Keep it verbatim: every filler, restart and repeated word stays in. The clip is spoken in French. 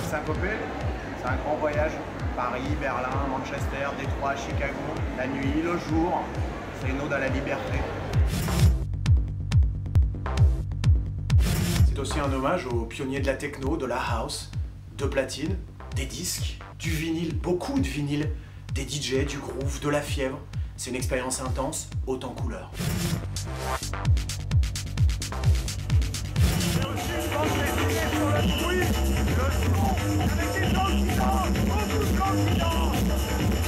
syncopé, c'est un grand voyage. Paris, Berlin, Manchester, Détroit, Chicago, la nuit, le jour, c'est une ode à la liberté. C'est aussi un hommage aux pionniers de la techno, de la house, de platine, des disques, du vinyle, beaucoup de vinyle, des D J, du groove, de la fièvre. C'est une expérience intense, haute en couleurs. Et aussi, je pense les idées sur le bruit, le son, avec des gens qui dansent, beaucoup de gens qui dansent.